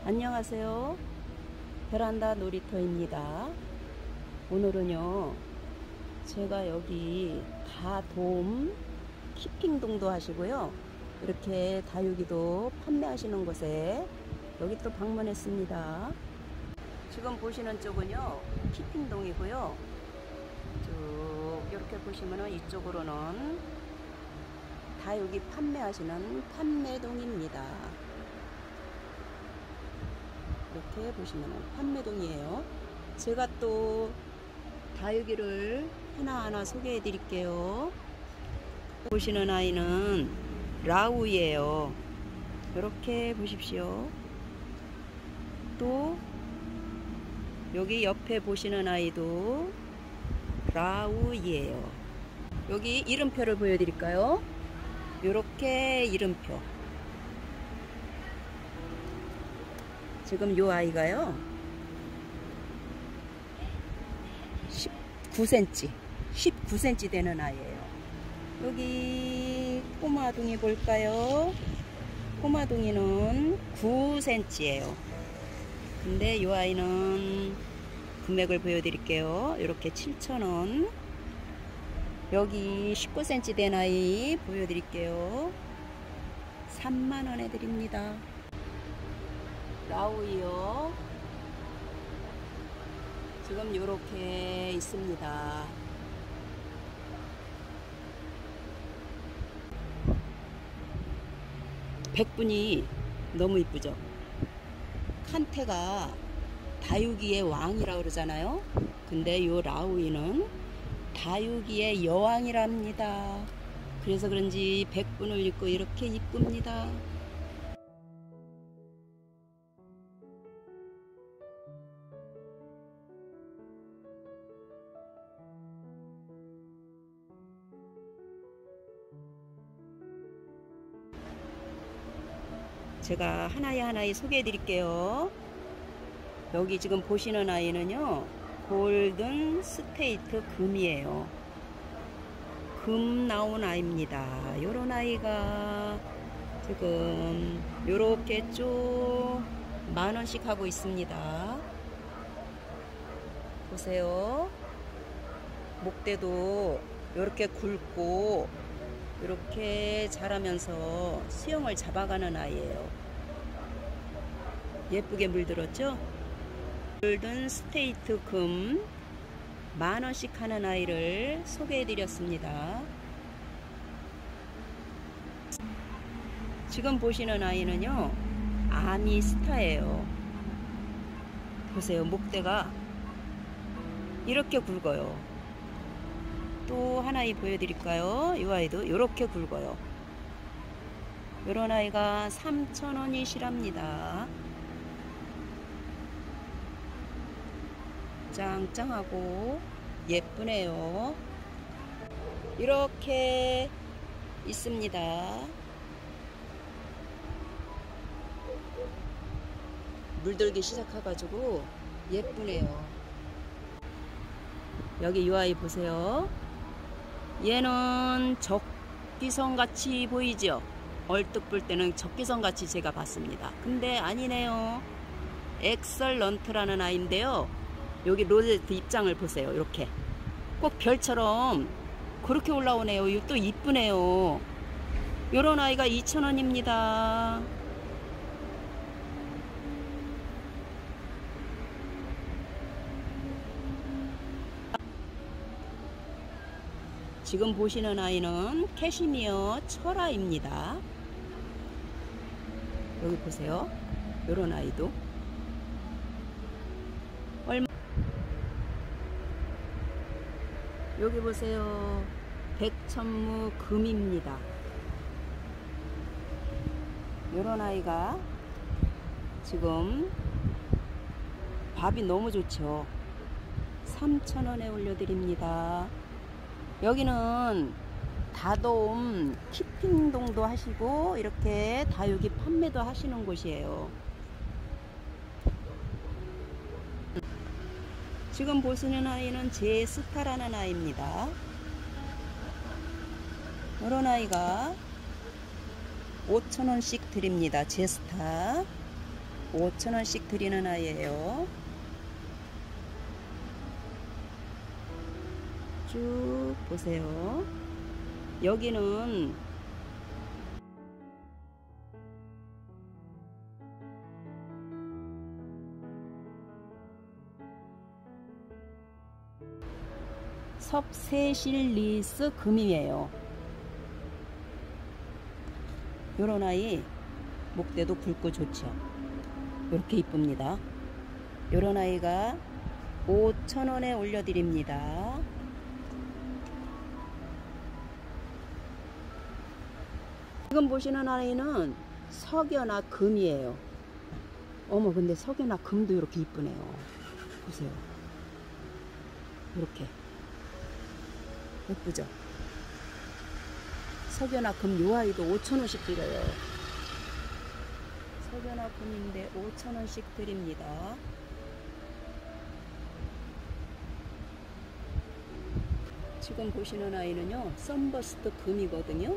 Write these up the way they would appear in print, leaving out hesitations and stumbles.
안녕하세요. 베란다 놀이터입니다. 오늘은요, 제가 여기 다돔 키핑동도 하시고요, 이렇게 다육이도 판매하시는 곳에 여기 또 방문했습니다. 지금 보시는 쪽은요, 키핑동이고요, 쭉 이렇게 보시면은 이쪽으로는 다육이 판매하시는 판매동입니다. 이렇게 보시면 판매동이에요. 제가 또 다육이를 하나하나 소개해 드릴게요. 보시는 아이는 라우이에요. 이렇게 보십시오. 또 여기 옆에 보시는 아이도 라우이에요. 여기 이름표를 보여드릴까요? 이렇게 이름표. 지금 요 아이가요 19cm 되는 아이예요. 여기 꼬마둥이 볼까요? 꼬마둥이는 9cm예요. 근데 요 아이는 금액을 보여드릴게요. 이렇게 7,000원. 여기 19cm 된 아이 보여드릴게요. 30,000원에 드립니다. 라우이요. 지금 요렇게 있습니다. 백분이 너무 이쁘죠? 칸테가 다육이의 왕이라 그러잖아요. 근데 요 라우이는 다육이의 여왕이랍니다. 그래서 그런지 백분을 입고 이렇게 이쁩니다. 제가 하나에 소개해 드릴게요. 여기 지금 보시는 아이는요, 골든 스테이트 금이에요. 금 나온 아이입니다. 요런 아이가 지금 요렇게 쭉 10,000원씩 하고 있습니다. 보세요. 목대도 요렇게 굵고 이렇게 자라면서 수영을 잡아가는 아이예요. 예쁘게 물들었죠? 골든 스테이트 금 10,000원씩 하는 아이를 소개해 드렸습니다. 지금 보시는 아이는요, 아미스타예요. 보세요. 목대가 이렇게 굵어요. 또 하나 보여드릴까요? 이 아이도 이렇게 굵어요. 이런 아이가 3,000원이시랍니다. 짱짱하고 예쁘네요. 이렇게 있습니다. 물들기 시작해가지고 예쁘네요. 여기 이 아이 보세요. 얘는 적기성 같이 보이죠? 얼뜻 볼 때는 적기성 같이 제가 봤습니다. 근데 아니네요. 엑설런트라는 아이인데요. 여기 로제트 입장을 보세요. 이렇게 꼭 별처럼 그렇게 올라오네요. 이거 또 이쁘네요. 요런 아이가 2,000원입니다. 지금 보시는 아이는 캐시미어 철아입니다. 여기 보세요. 요런 아이도 여기 보세요. 백천무 금입니다. 요런 아이가 지금 밥이 너무 좋죠. 3,000원에 올려드립니다. 여기는 다돔 키핑동도 하시고 이렇게 다육이 판매도 하시는 곳이에요. 지금 보시는 아이는 제스타라는 아이입니다. 이런 아이가 5,000원씩 드립니다. 제스타. 5,000원씩 드리는 아이예요. 쭉 보세요. 여기는 섭세실리스 금이에요. 요런 아이 목대도 굵고 좋죠. 이렇게 이쁩니다. 요런 아이가 5,000원에 올려드립니다. 지금 보시는 아이는 석여나 금이에요. 어머, 근데 석여나 금도 이렇게 이쁘네요. 보세요. 이렇게 예쁘죠? 석여나 금 요 아이도 5,000원씩 드려요. 석여나 금인데 5,000원씩 드립니다. 지금 보시는 아이는요, 썬버스트 금이거든요.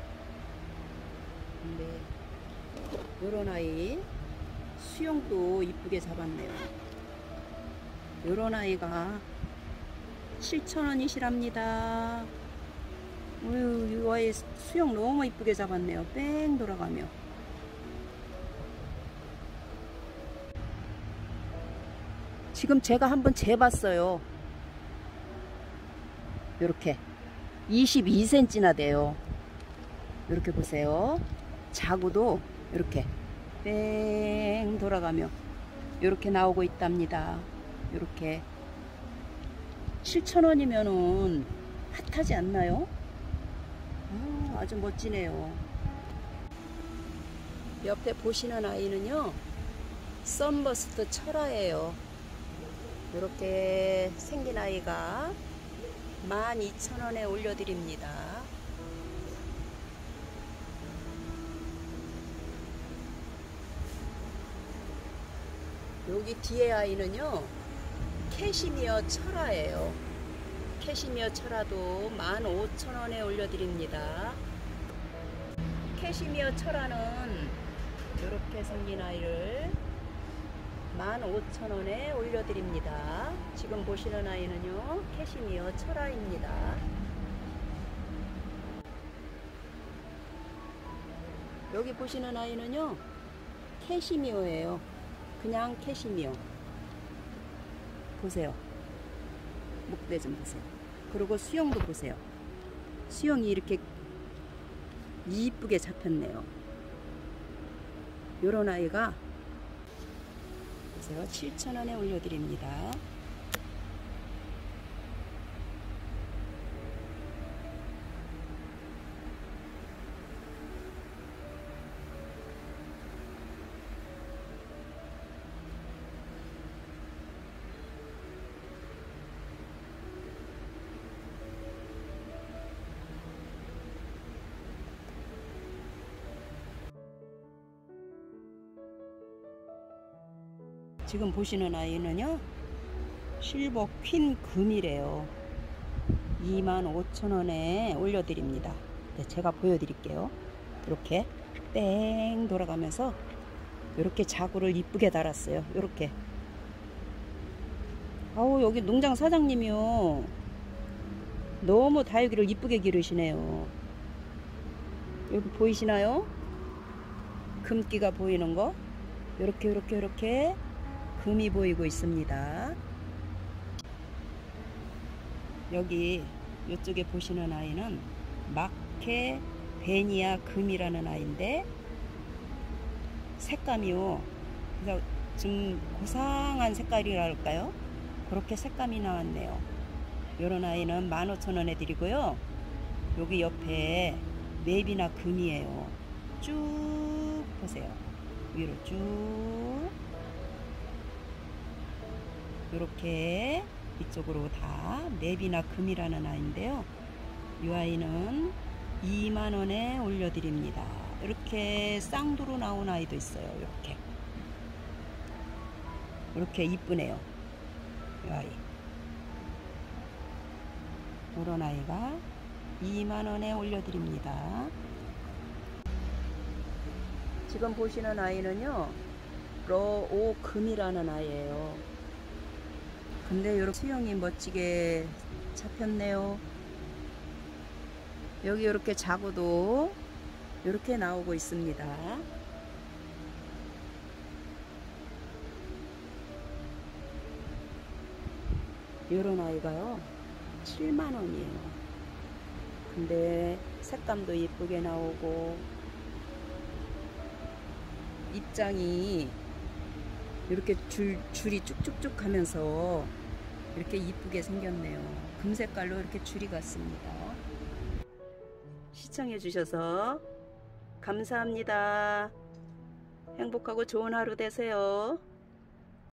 근데 요런 아이 수영도 이쁘게 잡았네요. 요런 아이가 7,000원이시랍니다. 이 아이 수영 너무 이쁘게 잡았네요. 뺑 돌아가며. 지금 제가 한번 재봤어요. 요렇게 22cm나 돼요. 이렇게 보세요. 자구도 이렇게 뺑 돌아가며 이렇게 나오고 있답니다. 이렇게 7,000원이면은 핫하지 않나요? 아주 멋지네요. 옆에 보시는 아이는요, 썬버스트 철화예요. 이렇게 생긴 아이가 12,000원에 올려드립니다. 여기 뒤에 아이는요, 캐시미어 철화예요. 캐시미어 철화도 15,000원에 올려드립니다. 캐시미어 철화는 이렇게 생긴 아이를 15,000원에 올려드립니다. 지금 보시는 아이는요, 캐시미어 철화입니다. 여기 보시는 아이는요, 캐시미어예요. 그냥 캐시미어. 보세요. 목대 좀 보세요. 그리고 수영도 보세요. 수영이 이렇게 이쁘게 잡혔네요. 요런 아이가 보세요. 7,000원에 올려드립니다. 지금 보시는 아이는요, 실버 퀸 금이래요. 25,000원에 올려드립니다. 네, 제가 보여드릴게요. 이렇게 뺑 돌아가면서 이렇게 자구를 이쁘게 달았어요. 이렇게. 아우, 여기 농장 사장님이요, 너무 다육이를 이쁘게 기르시네요. 여기 보이시나요? 금기가 보이는 거. 이렇게 금이 보이고 있습니다. 여기 이쪽에 보시는 아이는 마케 베니아 금이라는 아이인데, 색감이요, 그래서 좀 고상한 색깔이랄까요? 그렇게 색감이 나왔네요. 요런 아이는 15,000원에 드리고요. 여기 옆에 맵이나 금이에요. 쭉 보세요. 위로 쭉 이렇게 이쪽으로 다 맵이나 금이라는 아이인데요. 이 아이는 20,000원에 올려드립니다. 이렇게 쌍두로 나온 아이도 있어요. 이렇게 이쁘네요. 이 아이. 이런 아이가 20,000원에 올려드립니다. 지금 보시는 아이는요, 러오금이라는 아이예요. 근데 이렇게 수영이 멋지게 잡혔네요. 여기 이렇게 자구도 이렇게 나오고 있습니다. 이런 아이가요 7만원이에요. 근데 색감도 예쁘게 나오고 입장이 이렇게 줄이 쭉쭉쭉 하면서 이렇게 이쁘게 생겼네요. 금색깔로 이렇게 줄이 갔습니다. 시청해 주셔서 감사합니다. 행복하고 좋은 하루 되세요.